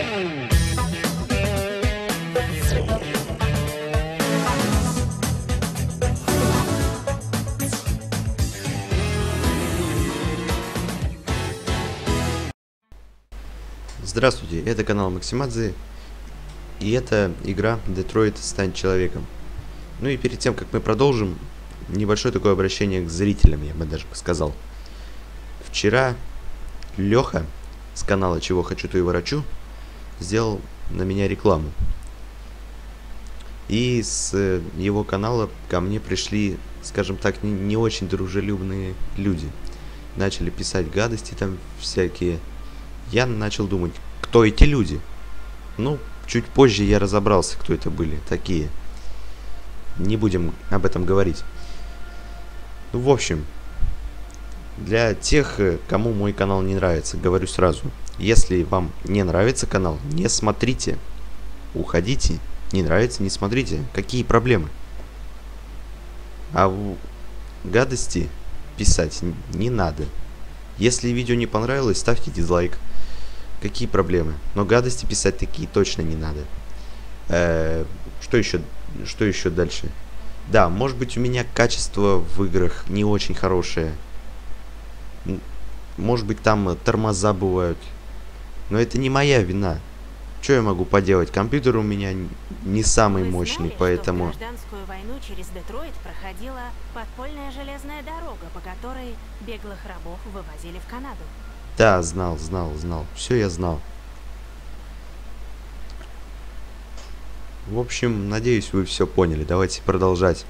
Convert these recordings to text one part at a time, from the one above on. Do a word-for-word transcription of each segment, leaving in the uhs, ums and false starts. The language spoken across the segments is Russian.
Здравствуйте, это канал Максимадзе, и это игра Детройт Стань Человеком. Ну и перед тем, как мы продолжим, небольшое такое обращение к зрителям, я бы даже сказал. Вчера Леха с канала Чего Хочу, То и Ворочу сделал на меня рекламу. И с его канала ко мне пришли, скажем так, не, не очень дружелюбные люди. Начали писать гадости там всякие. Я начал думать, кто эти люди. Ну, чуть позже я разобрался, кто это были такие. Не будем об этом говорить. Ну, в общем, для тех, кому мой канал не нравится, говорю сразу. Если вам не нравится канал, не смотрите. Уходите. Не нравится, не смотрите. Какие проблемы? А в гадости писать не надо. Если видео не понравилось, ставьте дизлайк. Какие проблемы? Но гадости писать такие точно не надо. Э-э, что еще? Что еще дальше? Да, может быть, у меня качество в играх не очень хорошее. Может быть, там тормоза бывают. Но это не моя вина. Что я могу поделать? Компьютер у меня не самый Вы мощный, знали, поэтому... что в гражданскую войну через Детройт проходила подпольная железная дорога, по которой беглых рабов вывозили в Канаду? Да, знал, знал, знал. Все я знал. В общем, надеюсь, вы все поняли. Давайте продолжать.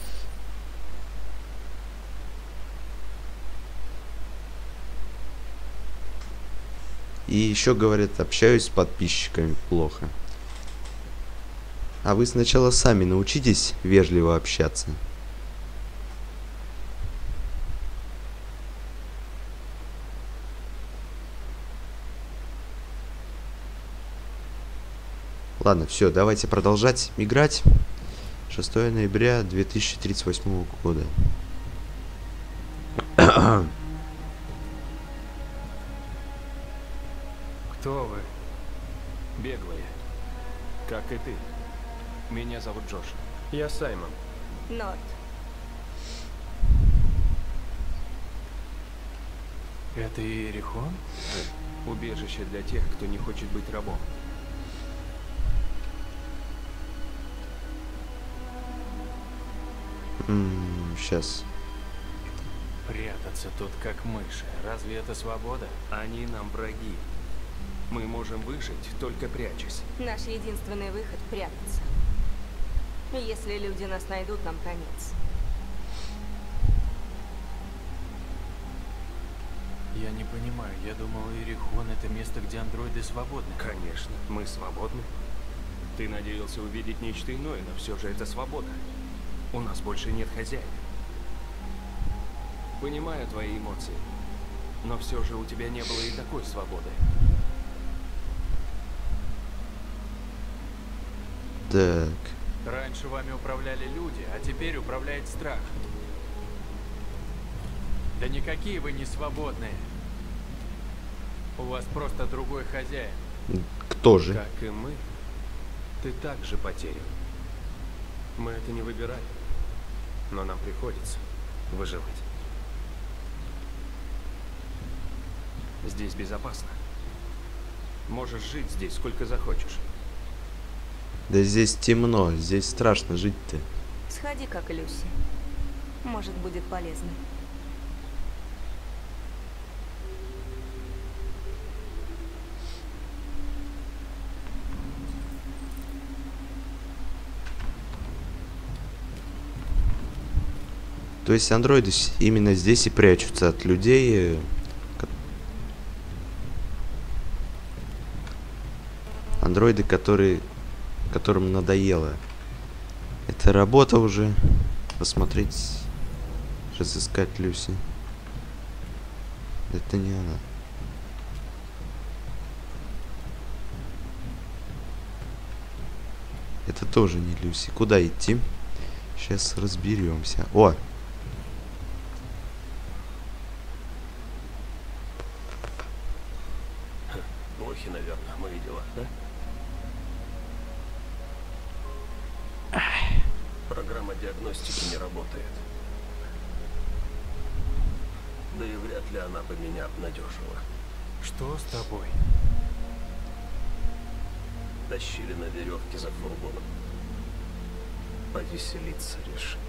И еще говорят, общаюсь с подписчиками плохо. А вы сначала сами научитесь вежливо общаться. Ладно, все, давайте продолжать играть. шестое ноября две тысячи тридцать восьмого года. Кто вы? Беглые. Как и ты. Меня зовут Джош. Я Саймон. Норт. Это Иерихон? Убежище для тех, кто не хочет быть рабом. Ммм, сейчас. Прятаться тут как мыши. Разве это свобода? Они нам враги. Мы можем выжить, только прячась. Наш единственный выход — прятаться. Если люди нас найдут, нам конец. Я не понимаю. Я думал, Иерихон — это место, где андроиды свободны. Конечно, мы свободны. Ты надеялся увидеть нечто иное, но все же это свобода. У нас больше нет хозяина. Понимаю твои эмоции, но все же у тебя не было и такой свободы. Так. Раньше вами управляли люди, а теперь управляет страх. Да никакие вы не свободные. У вас просто другой хозяин. Кто же? Как и мы, ты также потерян. Мы это не выбирали, но нам приходится выживать. Здесь безопасно. Можешь жить здесь сколько захочешь. Да здесь темно, здесь страшно жить-то. Сходи, как Люси. Может, будет полезно. То есть андроиды именно здесь и прячутся от людей. Андроиды, которые, которым надоело. Это работа уже. Посмотреть, разыскать Люси. Это не она. Это тоже не Люси. Куда идти? Сейчас разберемся. О! Плохи, наверное. Мы видела, да? Программа диагностики не работает. Да и вряд ли она бы меня обнадежила. Что с тобой? Тащили на веревке за фургоном. Повеселиться решили.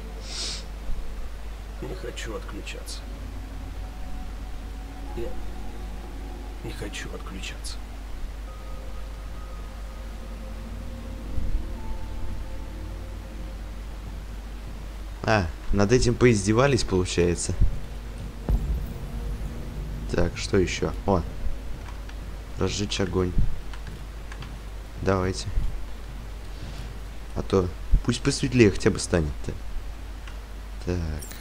Не хочу отключаться. Я не хочу отключаться. А, над этим поиздевались, получается. Так, что еще? О, разжечь огонь. Давайте. А то пусть посветлее хотя бы станет-то. Так.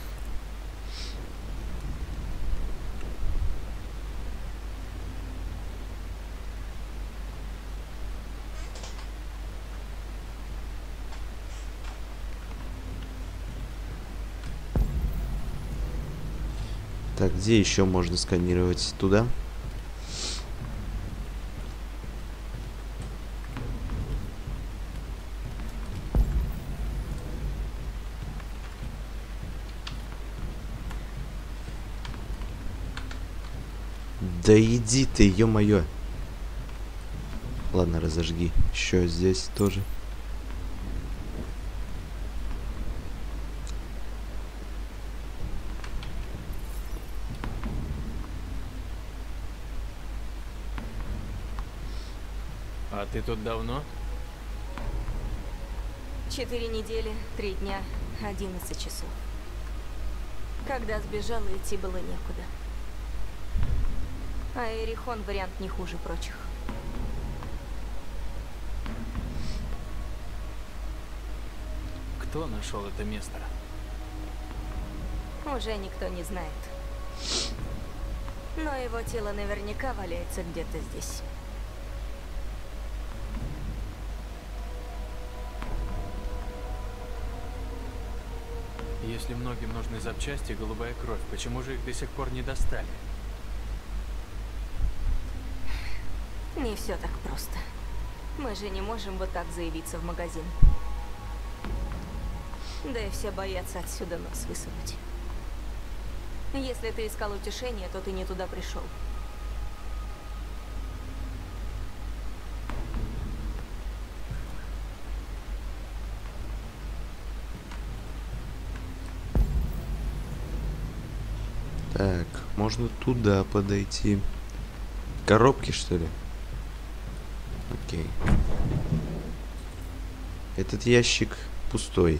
Так, где еще можно сканировать? Туда? Да иди ты, ё-моё. Ладно, разожги. Еще здесь тоже. А ты тут давно? Четыре недели, три дня, одиннадцать часов. Когда сбежала, идти было некуда. А Эрихон вариант не хуже прочих. Кто нашел это место? Уже никто не знает. Но его тело наверняка валяется где-то здесь. Если многим нужны запчасти, голубая кровь, почему же их до сих пор не достали? Не все так просто. Мы же не можем вот так заявиться в магазин. Да и все боятся отсюда нос высунуть. Если ты искал утешение, то ты не туда пришел. Так, можно туда подойти. Коробки, что ли? Окей. Этот ящик пустой.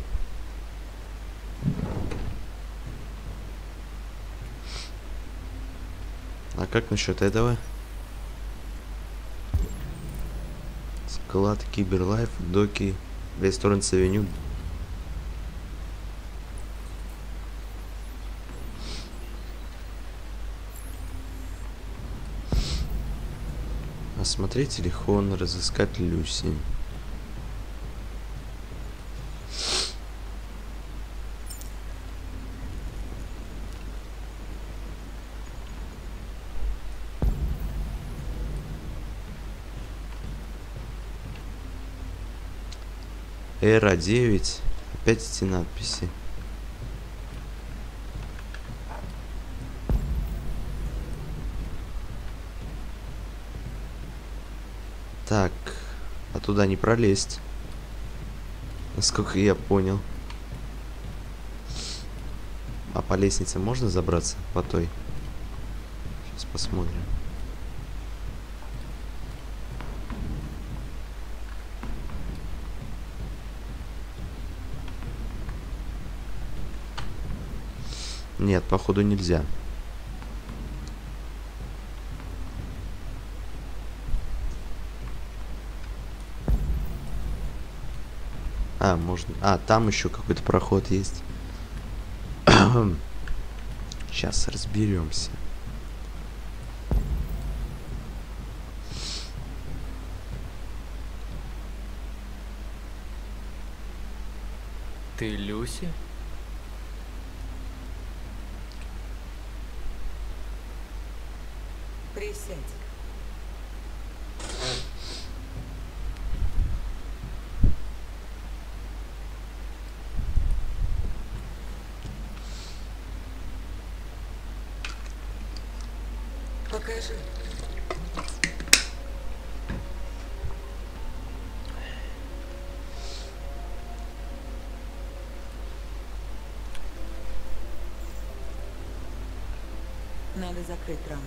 А как насчет этого? Склад Киберлайф, доки, Вестернс Авеню. Осмотреть телефон, разыскать Люси. Эра девять. Опять эти надписи. Так, а туда не пролезть. Насколько я понял. А по лестнице можно забраться? По той. Сейчас посмотрим. Нет, походу нельзя. А, можно... А, там еще какой-то проход есть. Сейчас разберемся. Ты Люси? Присядь. Покажи. Надо закрыть раму.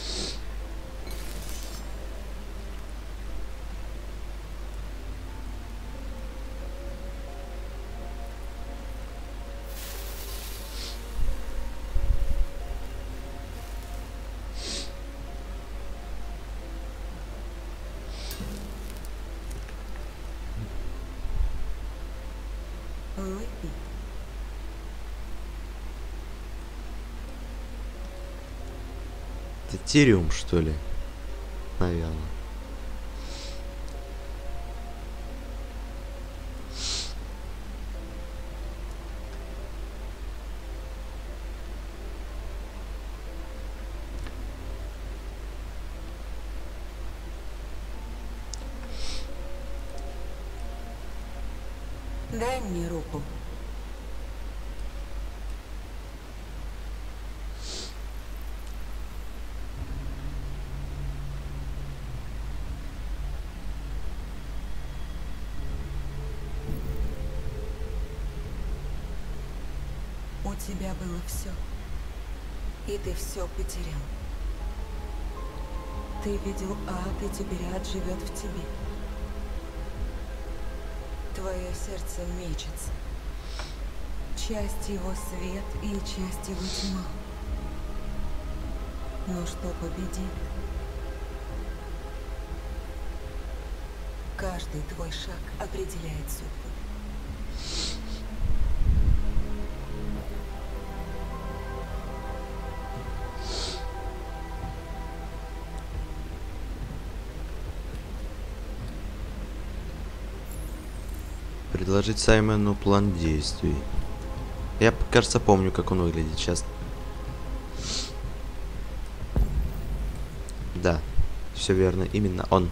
Выпей. Это Тириум, что ли? Наверное. Дай мне руку. У тебя было все, и ты все потерял. Ты видел ад, и теперь ад живет в тебе. Твое сердце мечется. Часть его свет и часть его тьма. Но что победит? Каждый твой шаг определяет судьбу. Предложить Саймону план действий. Я, кажется, помню, как он выглядит сейчас. Да, все верно, именно он.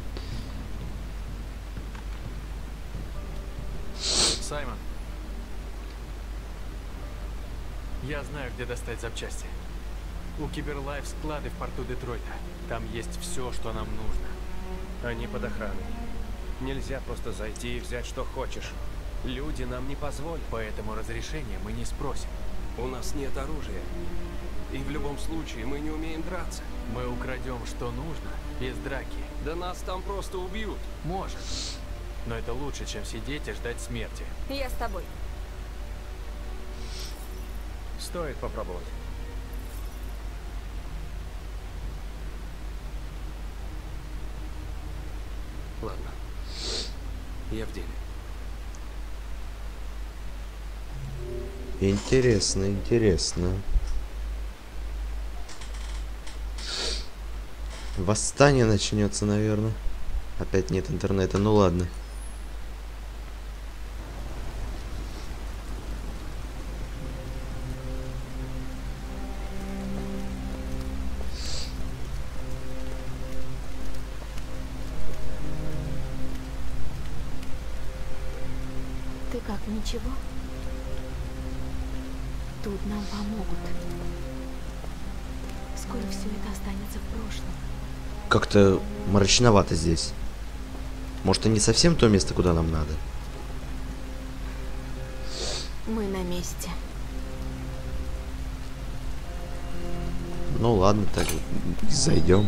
Саймон, я знаю, где достать запчасти. У Киберлайф склады в порту Детройта. Там есть все, что нам нужно. Они под охраной. Нельзя просто зайти и взять, что хочешь. Люди нам не позволят. Поэтому разрешения мы не спросим. У нас нет оружия. И в любом случае мы не умеем драться. Мы украдем, что нужно, без драки. Да нас там просто убьют. Может. Но это лучше, чем сидеть и ждать смерти. Я с тобой. Стоит попробовать. Ладно. Я в деле. Интересно, интересно. Восстание начнется, наверное. Опять нет интернета, ну ладно. Ты как, ничего? Тут нам помогут. Скоро все это останется в прошлом. Как-то мрачновато здесь. Может, это не совсем то место, куда нам надо? Мы на месте. Ну ладно, так зайдем.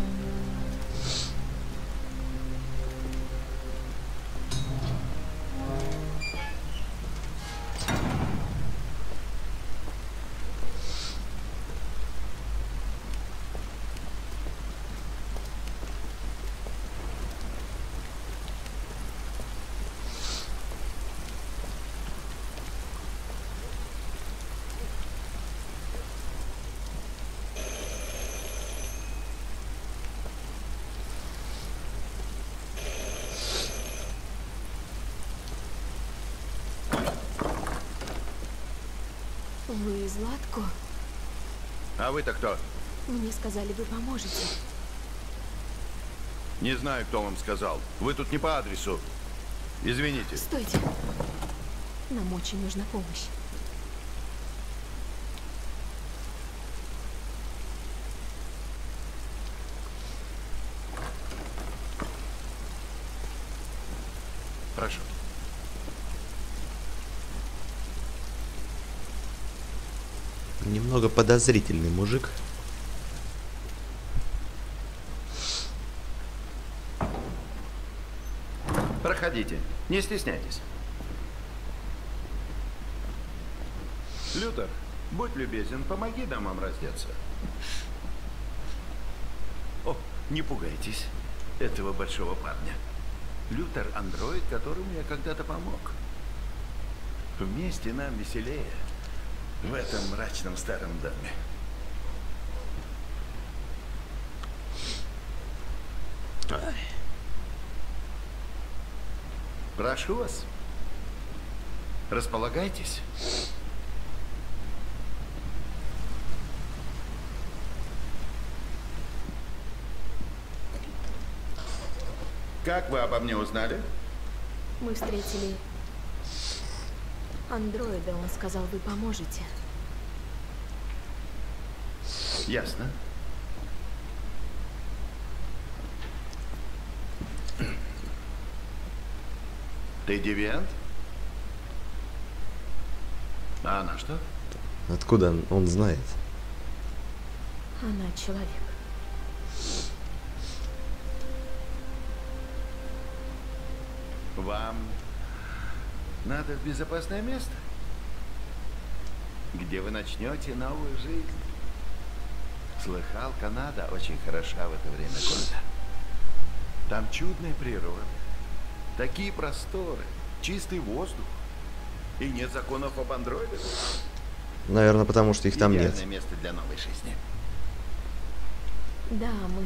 Вы из Латко? А вы-то кто? Мне сказали, вы поможете. Не знаю, кто вам сказал. Вы тут не по адресу. Извините. Стойте. Нам очень нужна помощь. Прошу. Немного подозрительный мужик. Проходите, не стесняйтесь. Лютер, будь любезен, помоги дамам раздеться. О, не пугайтесь этого большого парня. Лютер — андроид, которому я когда-то помог. Вместе нам веселее в этом мрачном старом доме. Ай. Прошу вас. Располагайтесь. Как вы обо мне узнали? Мы встретили андроида, он сказал, вы поможете. Ясно. Ты девиант? А она что? Откуда он знает? Она человек. Вам надо в безопасное место, где вы начнете новую жизнь. Слыхал, Канада очень хороша в это время года. Там чудная природа, такие просторы, чистый воздух и нет законов об андроидах. Наверное, потому что их там нет. Идеальное место для новой жизни. Да, мы...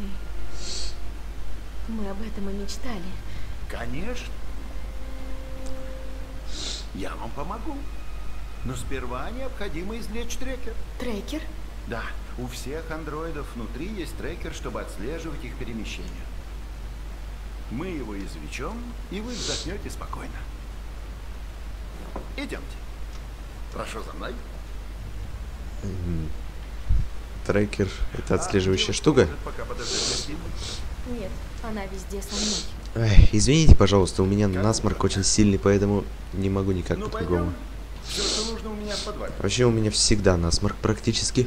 Мы об этом и мечтали. Конечно. Я вам помогу. Но сперва необходимо извлечь трекер. Трекер? Да, у всех андроидов внутри есть трекер, чтобы отслеживать их перемещение. Мы его извлечем, и вы вздохнете спокойно. Идемте. Прошу за мной. Трекер — это отслеживающая штука? Пока подождать. Нет, она везде со мной. Ай, извините, пожалуйста, у меня насморк очень сильный, поэтому не могу никак Ну, по-другому. Все, что нужно, у меня в подвале. Вообще у меня всегда насморк практически.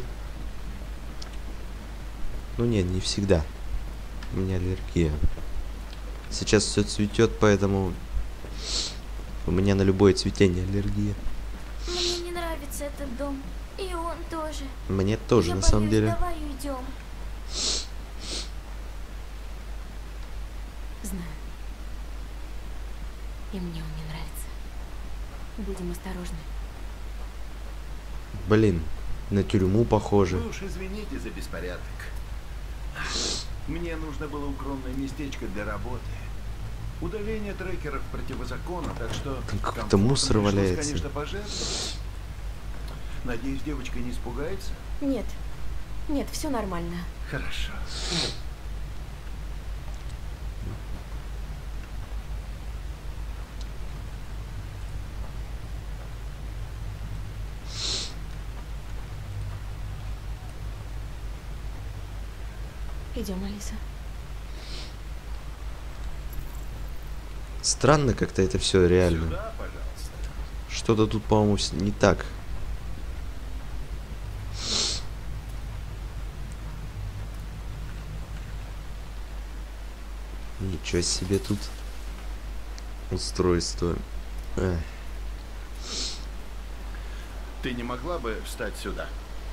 Ну нет, не всегда. У меня аллергия. Сейчас все цветет, поэтому у меня на любое цветение аллергия. Мне не нравится этот дом. И он тоже. Мне тоже, Я на боюсь, самом деле. Давай уйдем. Знаю. И мне он не нравится. Будем осторожны. Блин, на тюрьму похоже. Вы уж извините за беспорядок. Мне нужно было укромное местечко для работы. Удаление трекеров противозаконно, так что... Там какой-то мусор пришлось, валяется. конечно, пожертвовать. Надеюсь, девочка не испугается? Нет. Нет, все нормально. Хорошо. Идем, Алиса. Странно как-то это все реально. Сюда, пожалуйста. Что-то тут, по-моему, с- не так. Ничего себе тут устройство. Эх. Ты не могла бы встать сюда?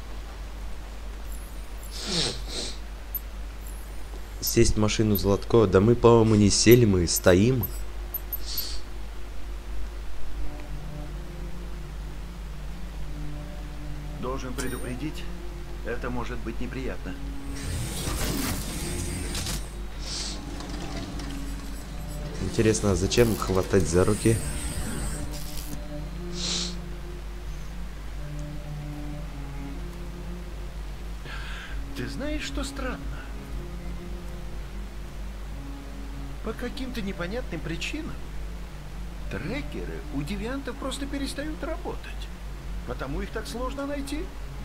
Сесть в машину Златко. Да мы, по-моему, не сели, мы стоим. Должен предупредить, это может быть неприятно. Интересно, а зачем хватать за руки? Ты знаешь, что странно? По каким-то непонятным причинам трекеры у девиантов просто перестают работать. Потому их так сложно найти.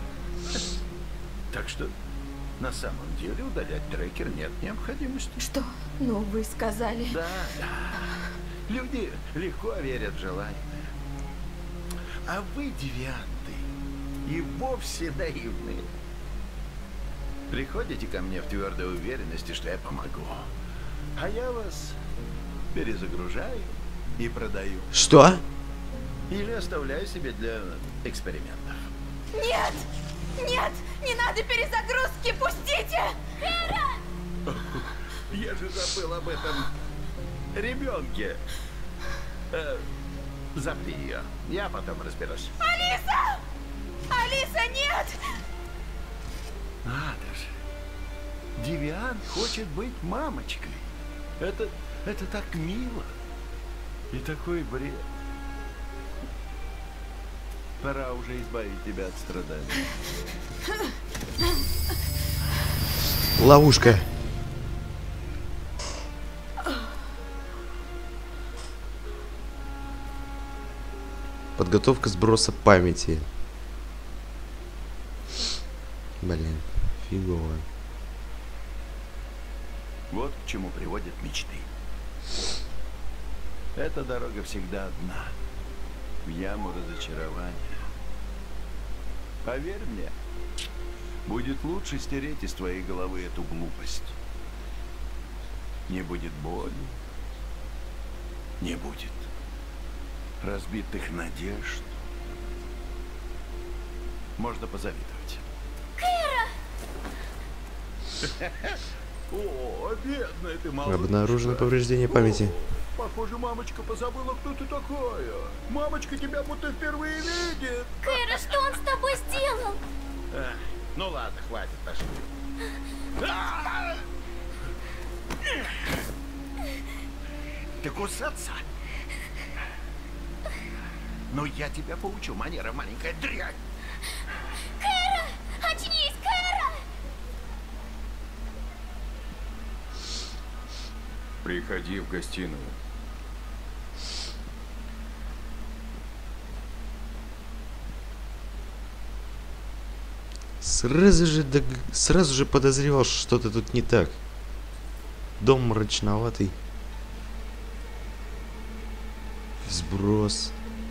Так что на самом деле удалять трекер нет необходимости. Что? Ну, вы сказали... Да, да. Люди легко верят в желаемое. А вы, девианты, и вовсе наивные. Приходите ко мне в твердой уверенности, что я помогу. А я вас перезагружаю и продаю. Что? Или оставляю себе для экспериментов. Нет! Нет! Не надо перезагрузки! Пустите! Кэра! Я же забыл об этом ребенке. Э, запри ее. Я потом разберусь. Алиса! Алиса, нет! Надо же. Девиант хочет быть мамочкой. Это, это так мило. И такой бред. Пора уже избавить тебя от страданий. Ловушка. Подготовка сброса памяти. Блин, фигово. Вот к чему приводят мечты. Эта дорога всегда одна. В яму разочарования. Поверь мне, будет лучше стереть из твоей головы эту глупость. Не будет боли. Не будет разбитых надежд. Можно позавидовать. Кэра! О, бедная ты, малышка. Обнаружено повреждение памяти. О, похоже, мамочка позабыла, кто ты такая. Мамочка тебя будто впервые видит. Кэра, что он с тобой сделал? А, ну ладно, хватит, пошли. Ты кусаться? Ну, я тебя поучу, манера, маленькая дрянь. Кэра! Очнись, Кэра! Приходи в гостиную. Сразу же, дог... Сразу же подозревал, что что-то тут не так. Дом мрачноватый. Сброс.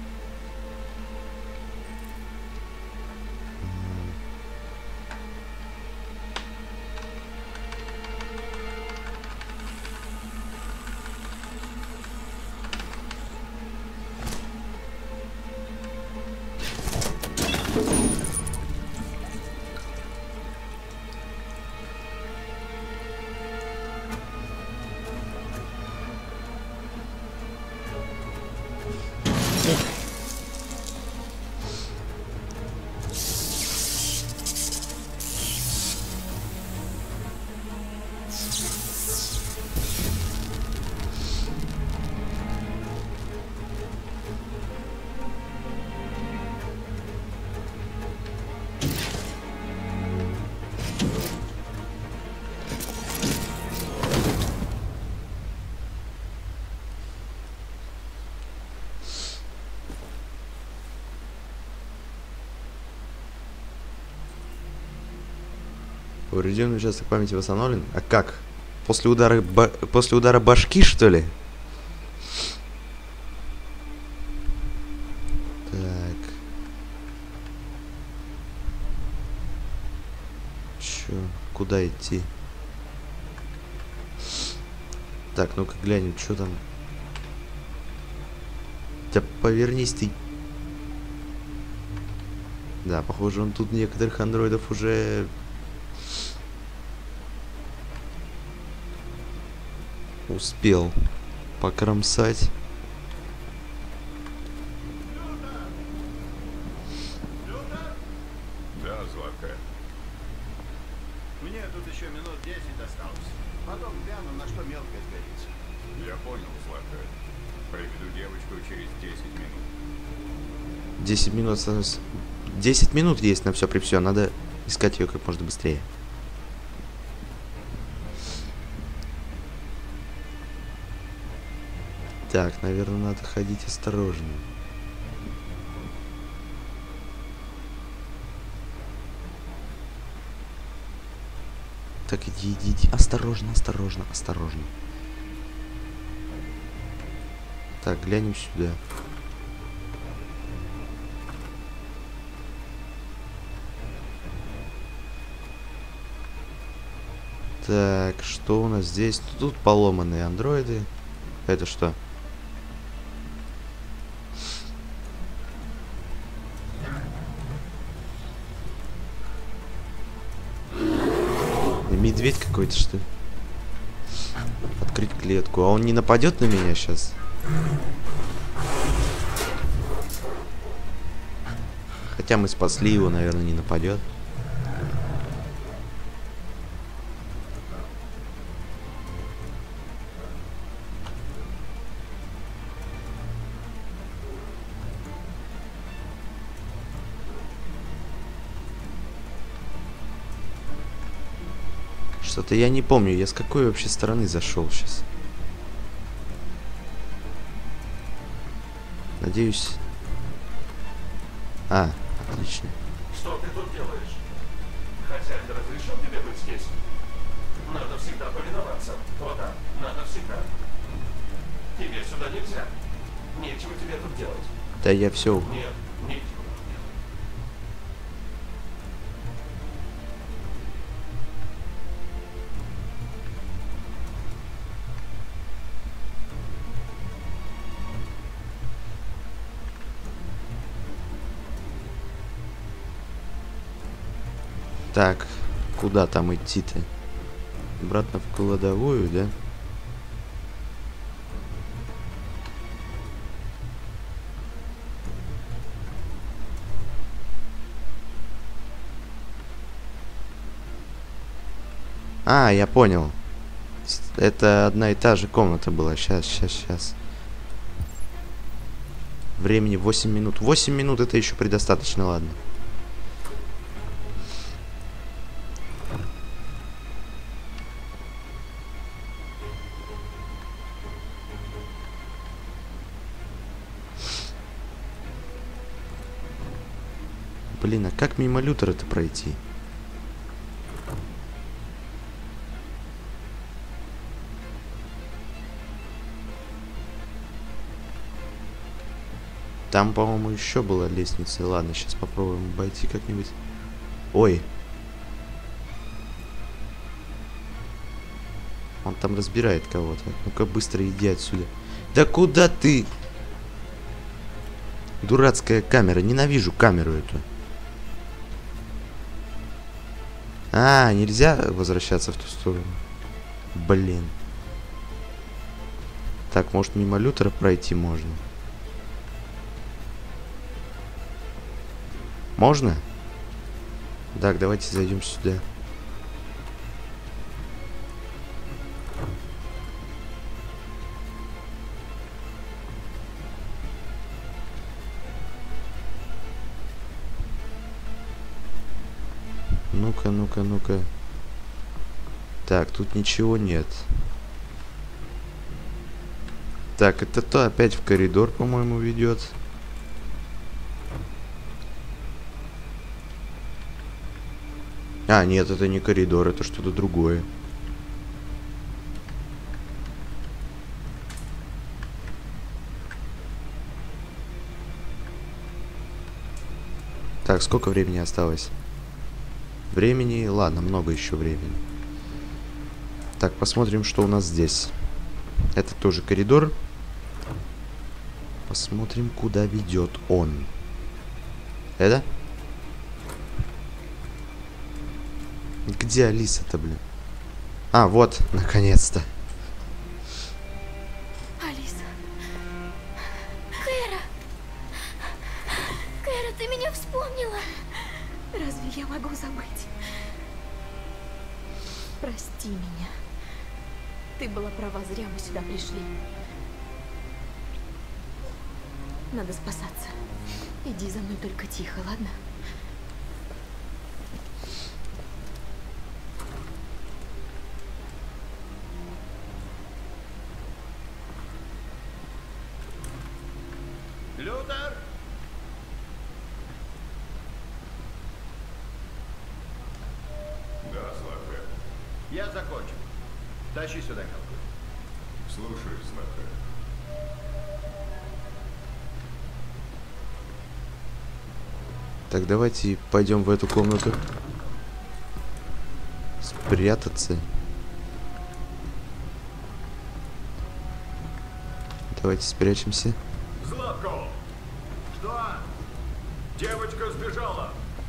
Поврежденный участок памяти восстановлен. А как? После удара, ба после удара башки, что ли? Так. Чё? Куда идти? Так, ну-ка глянем, что там. Да повернись ты. Да, похоже, он тут некоторых андроидов уже... успел покромсать. Да, Златка. Мне тут еще минут десять осталось. Потом гляну, на что мелкое сгодится. Я понял, Златка. Приведу девочку через десять минут. десять минут осталось. десять минут есть на все при все. Надо искать ее как можно быстрее. Так, наверное, надо ходить осторожно. Так, иди, иди, иди. Осторожно, осторожно, осторожно. Так, глянем сюда. Так, что у нас здесь? Тут поломанные андроиды. Это что? Медведь какой-то, что ли? Открыть клетку. А он не нападет на меня сейчас? Хотя мы спасли его, наверное, не нападет. Что-то я не помню, я с какой вообще стороны зашел сейчас. Надеюсь. А, отлично. Что ты тут делаешь? Хозяин разрешил тебе быть здесь? Надо всегда повиноваться. Вот так, надо всегда. Тебе сюда нельзя. Нечего тебе тут делать. Да я все. Нет, нечего. Так, куда там идти-то? Обратно в кладовую, да? А, я понял. Это одна и та же комната была. Сейчас, сейчас, сейчас. Времени восемь минут. восемь минут это еще предостаточно, ладно. Блин, а как мимо Лютера-то пройти? Там, по-моему, еще была лестница. Ладно, сейчас попробуем обойти как-нибудь. Ой. Он там разбирает кого-то. Ну-ка, быстро иди отсюда. Да куда ты? Дурацкая камера. Ненавижу камеру эту. А, нельзя возвращаться в ту сторону. Блин. Так, может, мимо Лютера пройти можно? Можно? Так, давайте зайдем сюда. Ну-ка, ну-ка, ну-ка. Так, тут ничего нет. Так, это то опять в коридор, по-моему, ведет. А, нет, это не коридор, это что-то другое. Так, сколько времени осталось? Времени, ладно, много еще времени. Так, посмотрим, что у нас здесь. Это тоже коридор. Посмотрим, куда ведет он. Это? Где Алиса-то, блин? А, вот, наконец-то. Алиса. Кэра. Кэра, ты меня вспомнила. Разве я могу забыть? Прости меня. Ты была права, зря мы сюда пришли. Надо спасаться. Иди за мной только тихо, ладно? Лютер! Да, Славка. Я закончил. Тащи сюда калку. Слушай, Славка. Так, давайте пойдем в эту комнату. Спрятаться. Давайте спрячемся. Златко! Что? Девочка сбежала.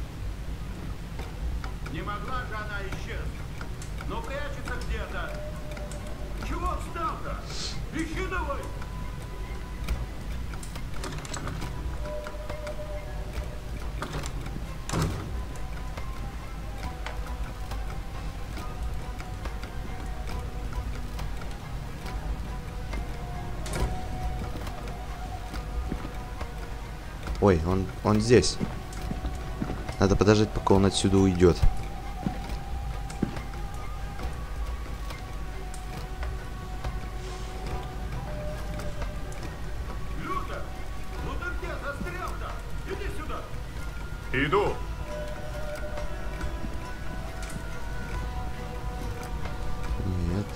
Не могла же она исчезнуть. Но прячется где-то. Чего встал-то? Ищи давай! Ой, он, он здесь. Надо подождать, пока он отсюда уйдет. Люда, ну ты где застрял-то? Иди сюда. Иду. Нет.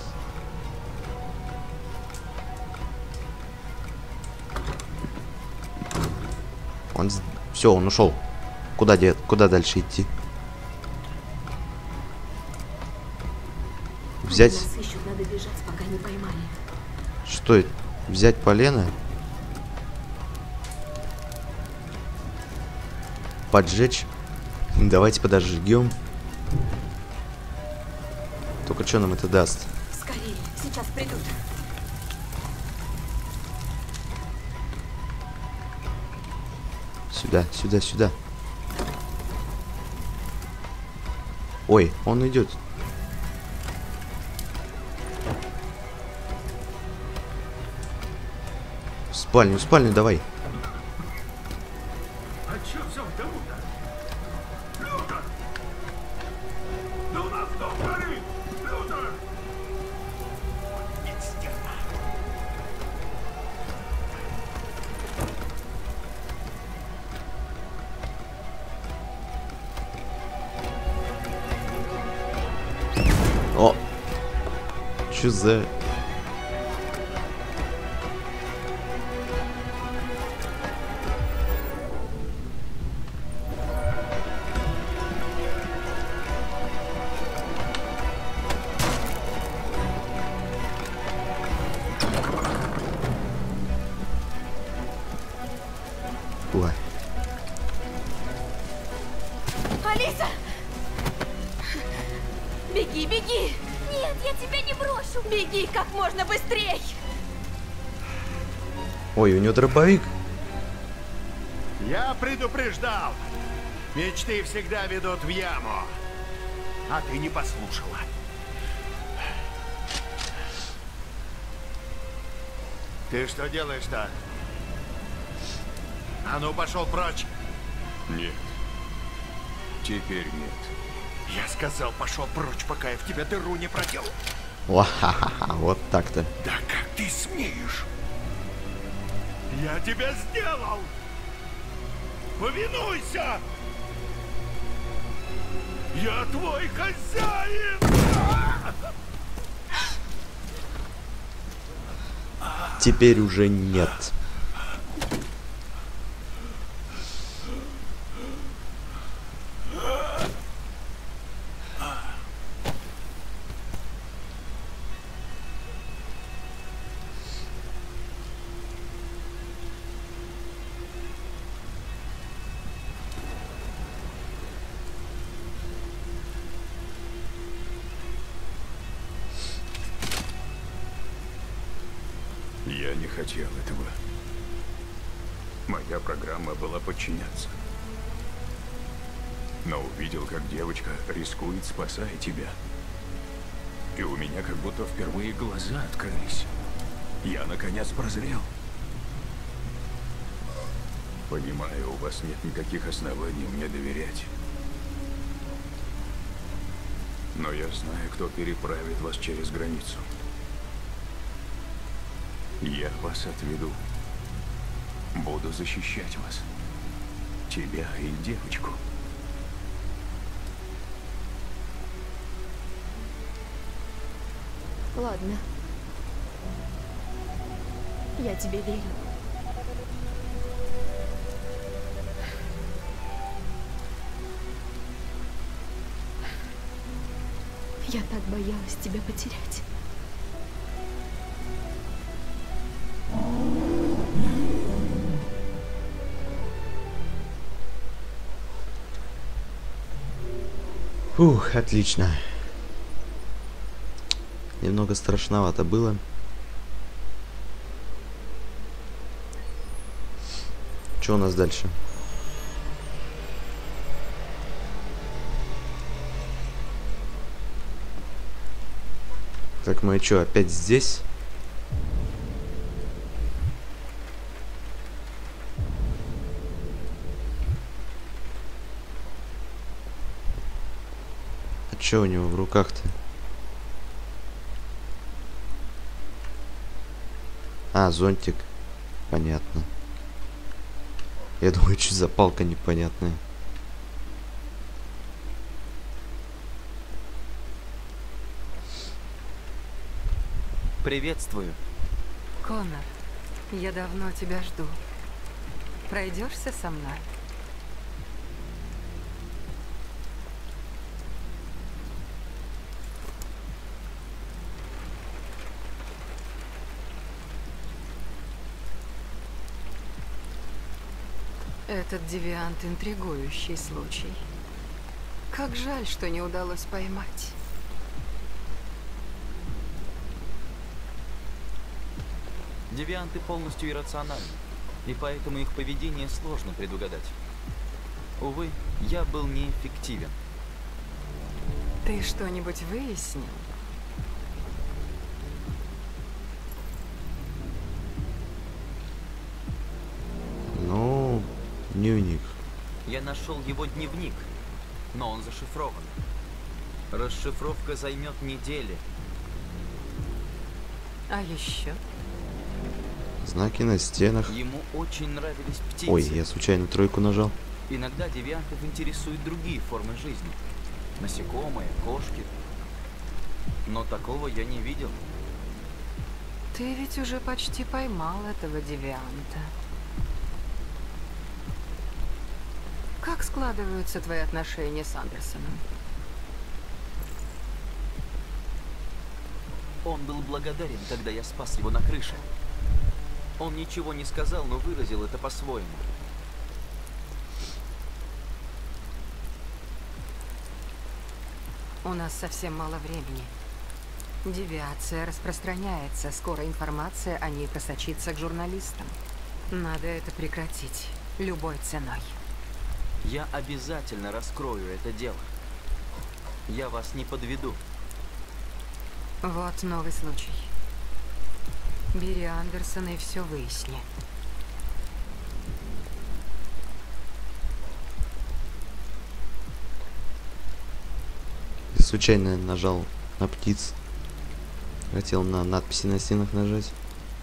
Он... Все, он ушел. Куда, дед? Куда дальше идти? Взять... Нас ищут, надо бежать, пока не поймали. Что это? Взять полено? Поджечь? Давайте подожгем. Только что нам это даст? Скорее, сейчас придут. Сюда, сюда, сюда. Ой, он идет. В спальню, в спальню давай. А чё все в дому-то? Люда! Да у нас дом горит! Люда! О! Чё за... Ой. Алиса! Беги, беги! Нет, я тебя не брошу. Беги как можно быстрее! Ой, у него дробовик. Я предупреждал. Мечты всегда ведут в яму. А ты не послушала. Ты что делаешь-то? А ну, пошел прочь. Нет. Теперь нет. Я сказал, пошел прочь, пока я в тебя дыру не проделал. Ва-ха-ха-ха, вот так-то. Да как ты смеешь? Я тебя сделал! Повинуйся! Я твой хозяин! Теперь уже нет. Я не хотел этого. Моя программа была подчиняться. Но увидел, как девочка рискует, спасая тебя. И у меня как будто впервые глаза открылись. Я наконец прозрел. Понимаю, у вас нет никаких оснований мне доверять. Но я знаю, кто переправит вас через границу. Я вас отведу. Буду защищать вас. Тебя и девочку. Ладно. Я тебе верю. Я так боялась тебя потерять. Ух, отлично. Немного страшновато было. Что у нас дальше? Так, мы что, опять здесь? А что у него в руках-то? А, зонтик. Понятно. Я думаю, что за палка непонятная. Приветствую. Коннор, я давно тебя жду. Пройдешься со мной? Этот девиант — интригующий случай. Как жаль, что не удалось поймать. Девианты полностью иррациональны, и поэтому их поведение сложно предугадать. Увы, я был неэффективен. Ты что-нибудь выяснил? Ну, дневник. Я нашел его дневник, но он зашифрован. Расшифровка займет недели. А еще? Знаки на стенах. Ему очень нравились птицы. Ой, я случайно тройку нажал. Иногда девиантов интересуют другие формы жизни. Насекомые, кошки. Но такого я не видел. Ты ведь уже почти поймал этого девианта. Как складываются твои отношения с Андерсоном? Он был благодарен, когда я спас его на крыше. Он ничего не сказал, но выразил это по-своему. У нас совсем мало времени. Девиация распространяется. Скоро информация о ней просочится к журналистам. Надо это прекратить. Любой ценой. Я обязательно раскрою это дело. Я вас не подведу. Вот новый случай. Бери Андерсона и все выясни. Я случайно нажал на птиц. Хотел на надписи на стенах нажать.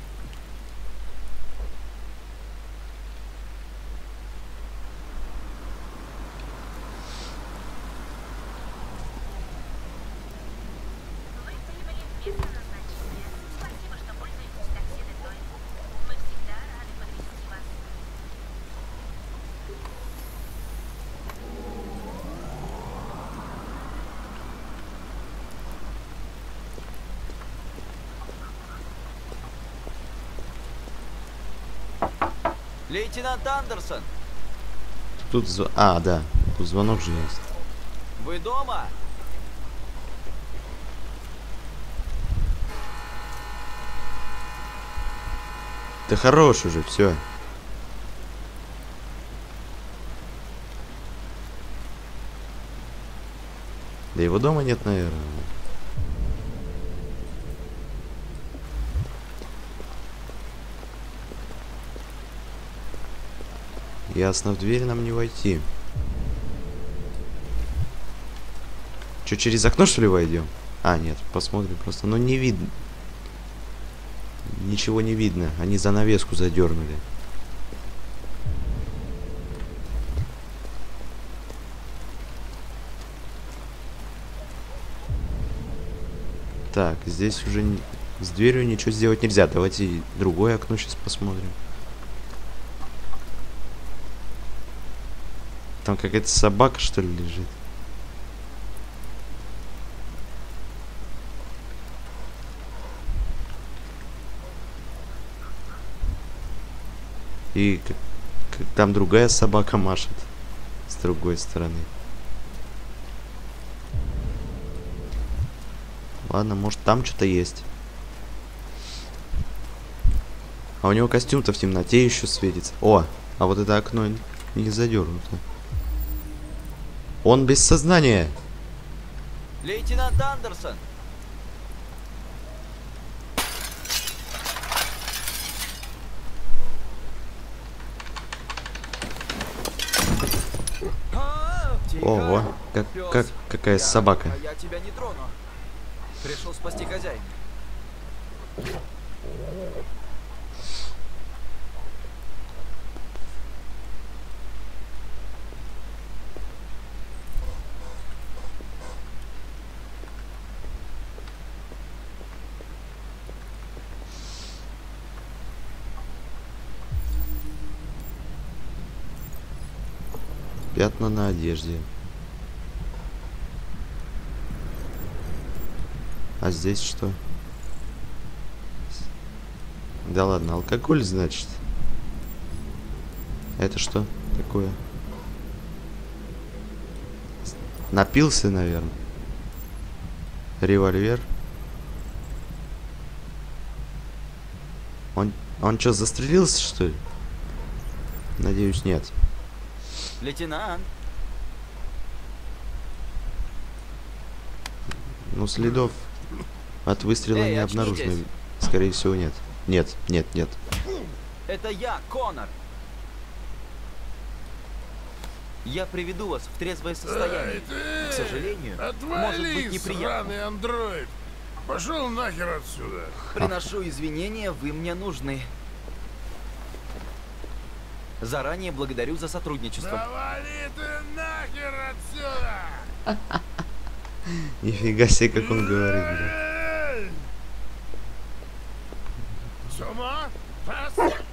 Лейтенант Андерсон! Тут зв... А, да. Тут звонок же есть. Вы дома? Ты хорош уже, все. Да его дома нет, наверное. Ясно, в дверь нам не войти. Че, через окно, что ли, войдем? А, нет, посмотрим просто. Но не видно. Ничего не видно. Они занавеску задернули. Так, здесь уже не... С дверью ничего сделать нельзя. Давайте другое окно сейчас посмотрим. Там какая-то собака, что ли, лежит. И как, как там другая собака машет с другой стороны. Ладно, может там что-то есть. А у него костюм-то в темноте еще светится. О, а вот это окно не задернуто. Он без сознания. Лейтенант Андерсон! Ого, как, как какая я, собака. Я тебя не трону. Пришел спасти хозяина. Пятна на одежде. А здесь что? Да ладно, алкоголь, значит. Это что такое? Напился, наверное. Револьвер. Он, он что, застрелился, что ли? Надеюсь, нет. Лейтенант. Ну, следов от выстрела Эй, не очнитесь. обнаружено. Скорее всего, нет. Нет, нет, нет. Это я, Коннор. Я приведу вас в трезвое состояние. Эй, ты! К сожалению, Отвали, может быть неприятно. сраный андроид! Пошел нахер отсюда! Приношу извинения, вы мне нужны. Заранее благодарю за сотрудничество. Да вали ты нахер отсюда! Нифига себе, как он говорит, блядь. С ума? Пас!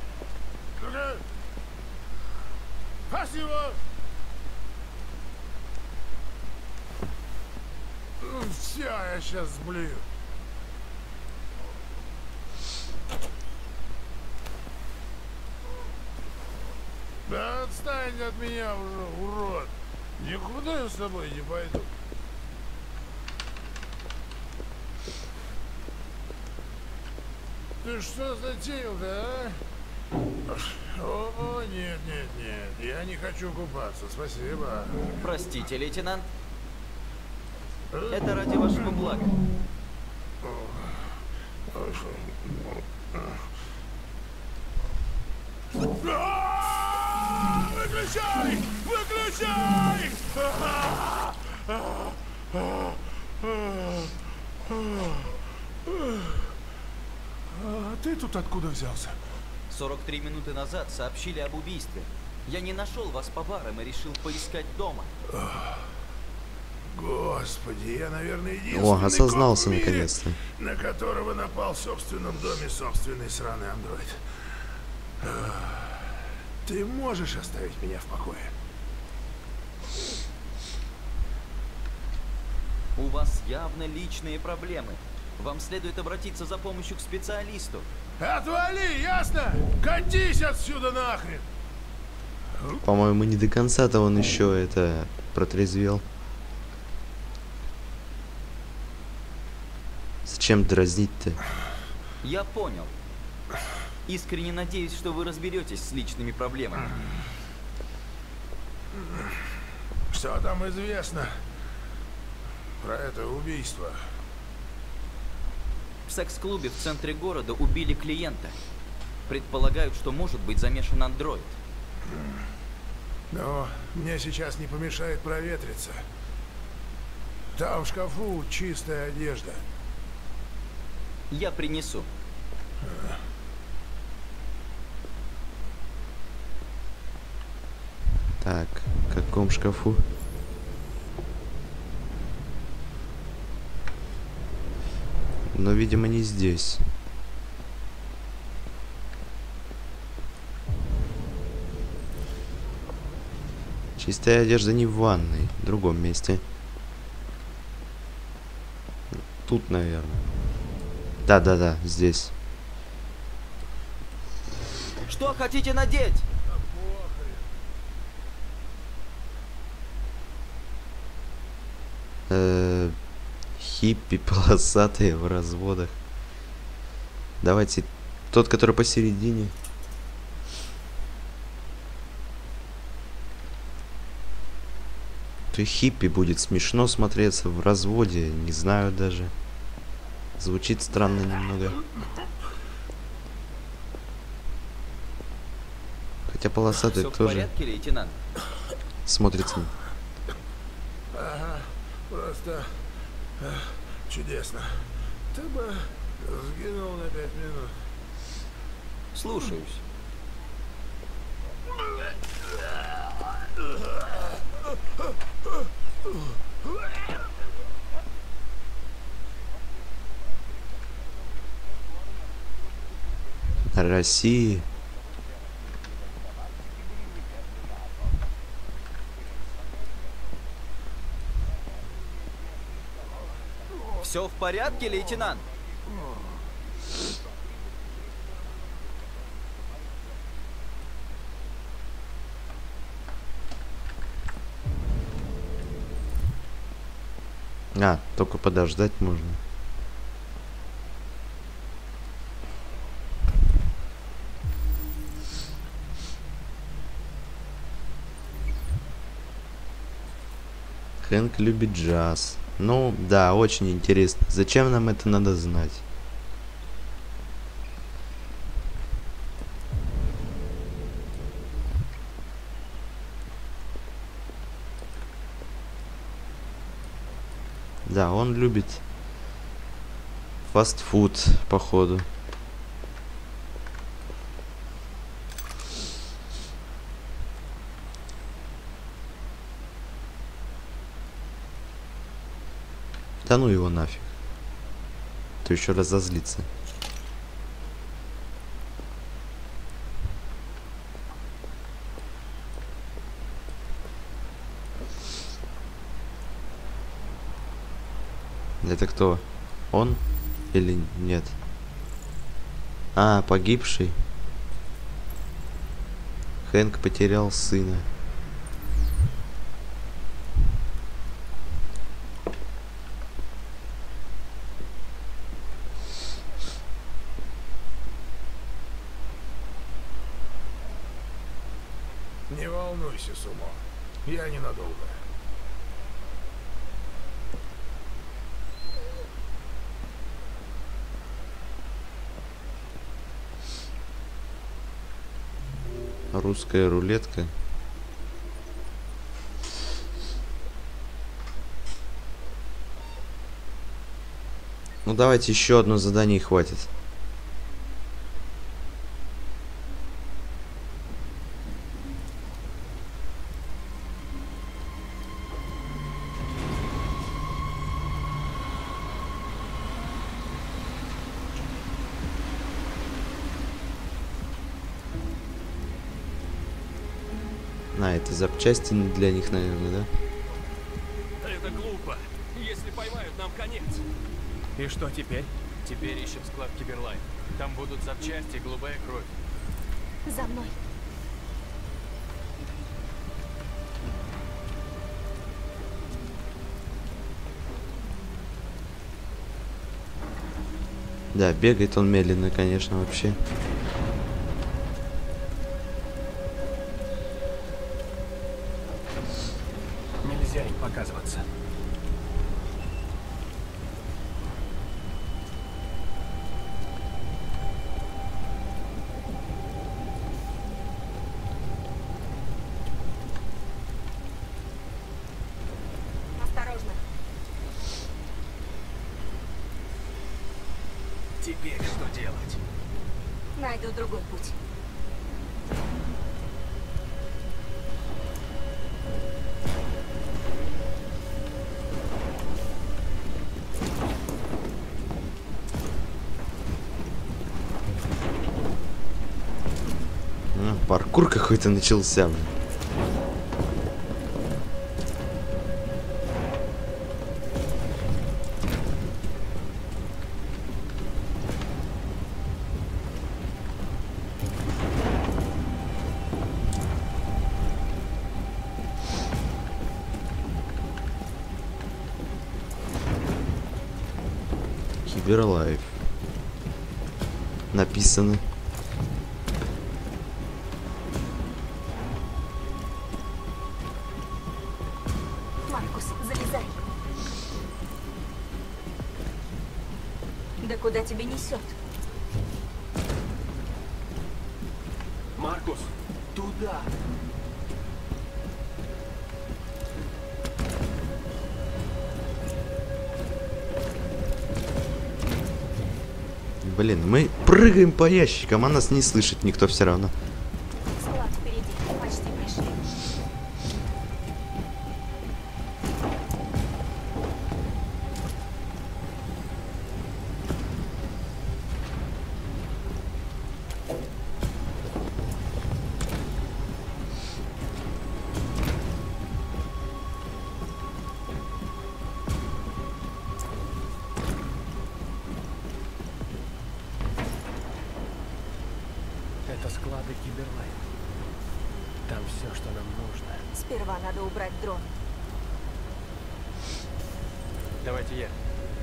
Пас его! Все, я сейчас сблюю. Да отстань от меня уже, урод! Никуда я с тобой не пойду. Ты что затеял-то, а? О, нет, нет, нет, я не хочу купаться, спасибо. Простите, лейтенант. Это ради вашего блага. Выключай! Выключай! А ты тут откуда взялся? сорок три минуты назад сообщили об убийстве. Я не нашел вас по барам и решил поискать дома. Господи, я, наверное, единственный О, осознался кот в мире, наконец-то. на которого напал в собственном доме собственный сраный андроид. Ты можешь оставить меня в покое? У вас явно личные проблемы. Вам следует обратиться за помощью к специалисту. Отвали, ясно? Катись отсюда нахрен! По-моему, не до конца-то он еще это протрезвел. Зачем дразнить-то? Я понял. Искренне надеюсь, что вы разберетесь с личными проблемами. Что там известно про это убийство? В секс-клубе в центре города убили клиента. Предполагают, что может быть замешан андроид. Но мне сейчас не помешает проветриться. Там в шкафу чистая одежда. Я принесу. Так, в каком шкафу? но, видимо, не здесь. Чистая одежда не в ванной, в другом месте. Тут, наверное. Да-да-да, здесь. Что хотите надеть? Э-э, хиппи полосатые в разводах. Давайте тот, который посередине. То хиппи будет смешно смотреться в разводе, не знаю даже. Звучит странно немного. Хотя полосатый Всё в тоже порядке, лейтенант? смотрится. Ага, просто э, чудесно. Ты бы сгинул на пять минут. Слушаюсь. России. Все в порядке, лейтенант? А, только подождать можно. Хэнк любит джаз. Ну, да, очень интересно. Зачем нам это надо знать? Да, он любит фастфуд, походу. Да ну его нафиг. То еще разозлится. Это кто? Он или нет? А, погибший. Хэнк потерял сына. Не волнуйся, Сумо. Я ненадолго. Русская рулетка. Ну давайте еще одно задание и хватит. А, это запчасти для них, наверное, да? Это глупо. Если поймают, нам конец. И что теперь? Теперь ищем склад Киберлайф. Там будут запчасти и голубая кровь. За мной. Да, бегает он медленно, конечно, вообще. Нельзя им показываться. Осторожно. Теперь что делать? Найду другой путь. Паркур какой-то начался. Киберлайф. Написано. Маркус, залезай. Да куда тебя несет? Маркус, туда! Блин, мы прыгаем по ящикам, а нас не слышит никто все равно. Склад впереди, почти пришли. Это склады Киберлайф. Там все, что нам нужно. Сперва надо убрать дрон. Давайте я.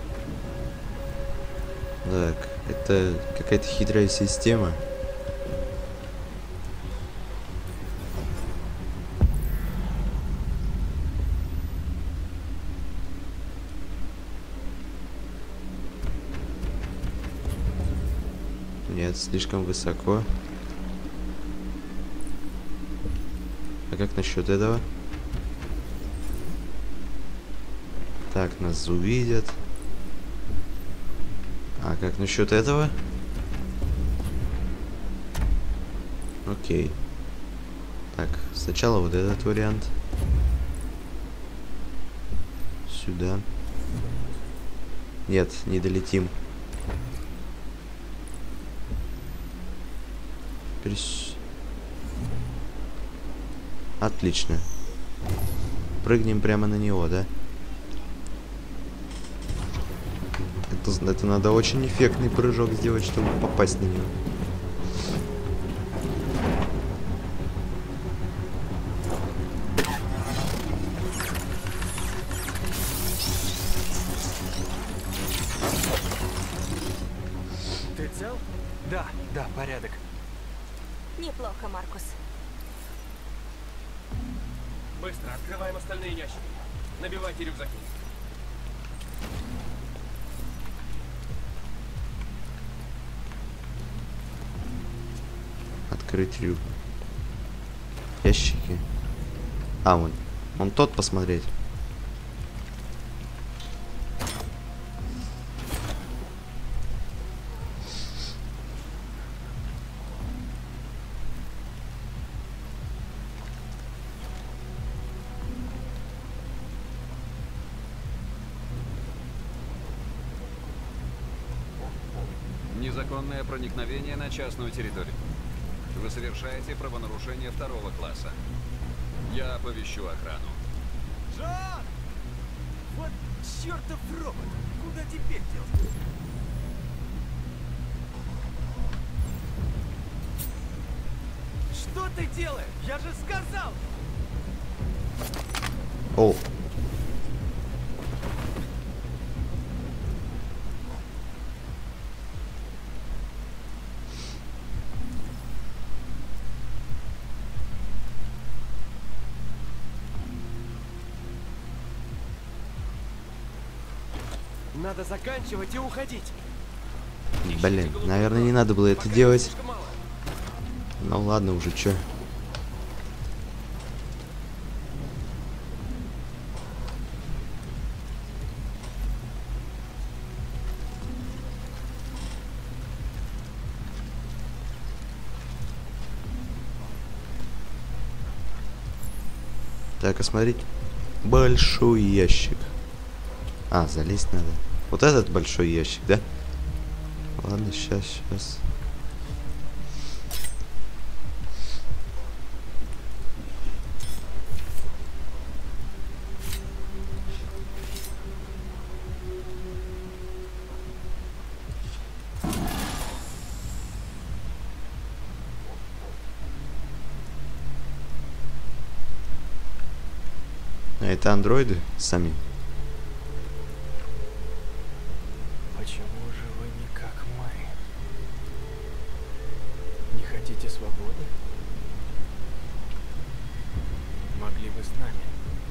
Так, это какая-то хитрая система. Нет, слишком высоко. А как насчет этого? Так, нас увидят. А как насчет этого? Окей. Так, сначала вот этот вариант. Сюда. Нет, не долетим. Перес... Отлично. Прыгнем прямо на него, да? Это, это надо очень эффектный прыжок сделать, чтобы попасть на него. Ты цел? Да, да, порядок. Неплохо, Маркус. Быстро открываем остальные ящики. Набивайте рюкзаки. Открыть рюк. Ящики. А, вон. Вон тот посмотреть. Незаконное проникновение на частную территорию. Вы совершаете правонарушение второго класса. Я оповещу охрану. Джон! Вот чертов робот! Куда теперь делся? Что ты делаешь? Я же сказал! О. Надо заканчивать и уходить. Блин, наверное, не надо было это делать. Ну ладно уже, чё. Так, осмотреть. Большой ящик. А, залезть надо. Вот этот большой ящик, да? Ладно, сейчас, сейчас. А это андроиды сами. Почему же вы не как мы? Не хотите свободы? Могли бы с нами.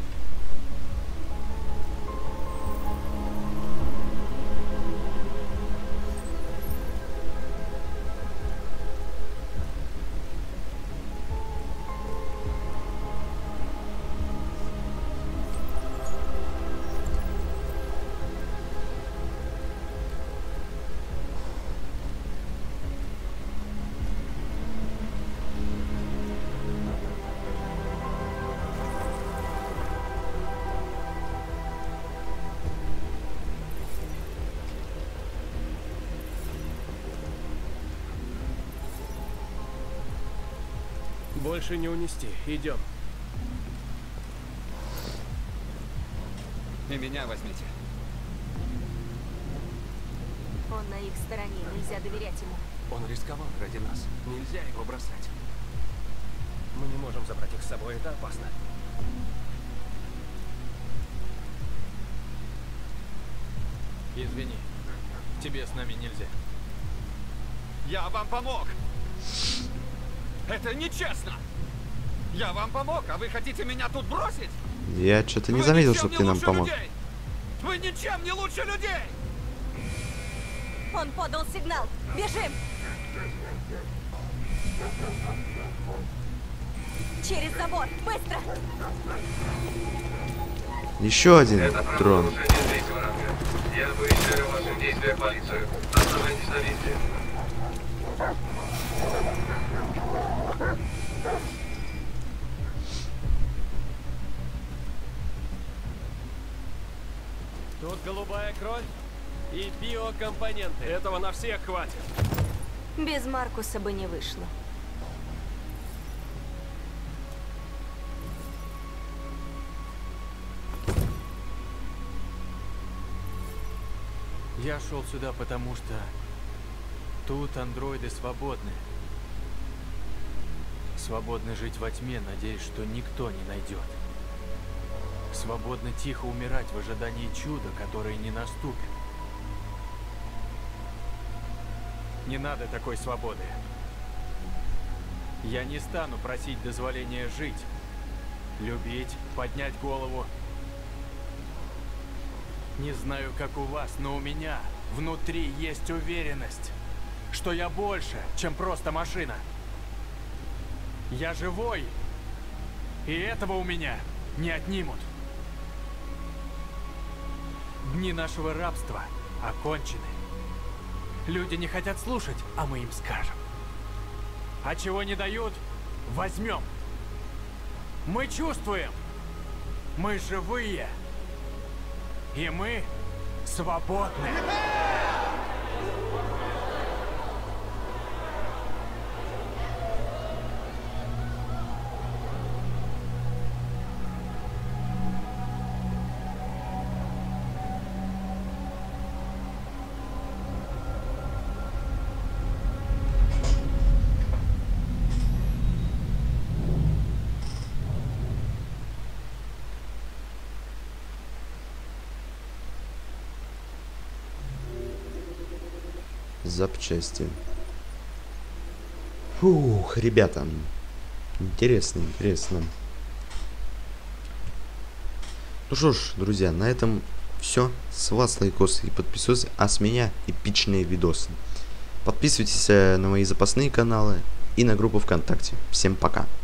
Больше не унести. Идем. И меня возьмите. Он на их стороне, нельзя доверять ему. Он рисковал ради нас. Нельзя его бросать. Мы не можем забрать их с собой, это опасно. Извини, тебе с нами нельзя. Я вам помог! Это нечестно! Я вам помог, а вы хотите меня тут бросить? Я что-то не заметил, чтобы ты нам помог. Людей. Вы ничем не лучше людей! Он подал сигнал! Бежим! Через забор! Быстро! Еще один дрон. Я выезжаю в ваших действиях полицию. Оставайтесь на месте. Тут голубая кровь и биокомпоненты. Этого на всех хватит. Без Маркуса бы не вышло. Я шел сюда, потому что тут андроиды свободны. Свободны жить во тьме, надеясь, что никто не найдет. Свободно тихо умирать в ожидании чуда, которое не наступит. Не надо такой свободы. Я не стану просить дозволения жить, любить, поднять голову. Не знаю, как у вас, но у меня внутри есть уверенность, что я больше, чем просто машина. Я живой, и этого у меня не отнимут. Дни нашего рабства окончены. Люди не хотят слушать, а мы им скажем. А чего не дают, возьмем. Мы чувствуем. Мы живые. И мы свободны. Запчасти. Фух, ребята. Интересно, интересно. Ну что ж, друзья, на этом все. С вас лайкосы и подписывайтесь, а с меня эпичные видосы. Подписывайтесь на мои запасные каналы и на группу ВКонтакте. Всем пока.